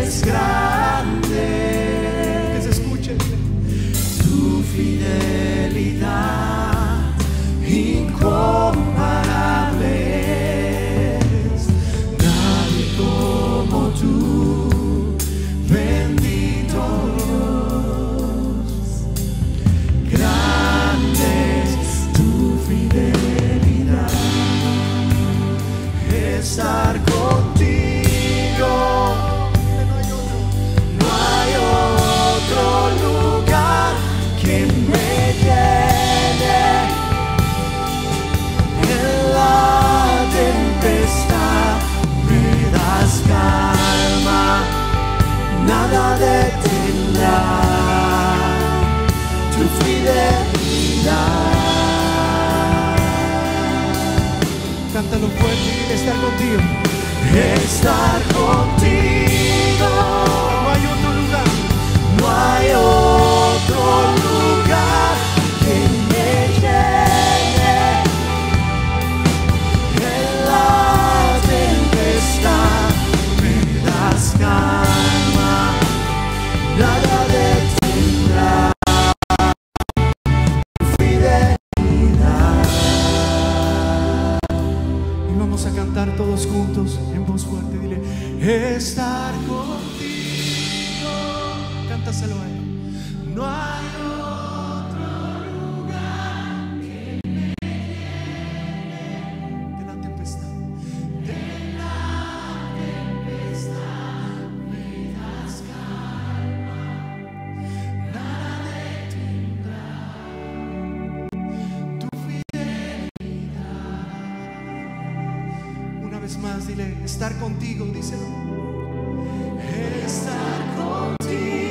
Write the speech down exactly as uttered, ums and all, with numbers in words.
es grande. Que se escuche. Tu fidelidad incomparable es. Nadie como tú, bendito Dios. Grande es tu fidelidad. Estar contigo, no hay otro lugar que me llene. En la tempestad me das calma, nada detendrá tu fidelidad. Cántalo fuerte y estar contigo. Estar contigo. No hay otro lugar. No hay otro lugar que me llene. En la tempestad me das calma, nada detendrá tu fidelidad. Y vamos a cantar todos juntos en voz fuerte. Dile: estar contigo. Cántaselo a él. No hay otro lugar que me llene. De la tempestad, de la tempestad me das calma, nada detendrá tu fidelidad. Una vez más, dile: estar contigo, díselo. Estar contigo.